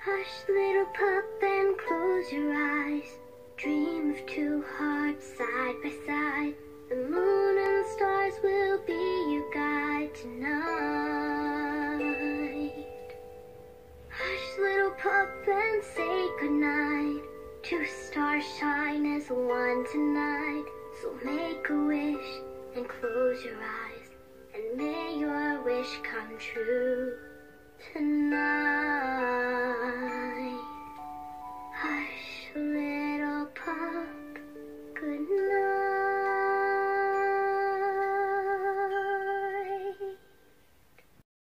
Hush, little pup, and close your eyes. Dream of two hearts side by side. The moon and stars will be your guide tonight. Hush, little pup, and say goodnight. Two stars shine as one tonight. So make a wish and close your eyes, and may your wish come true tonight.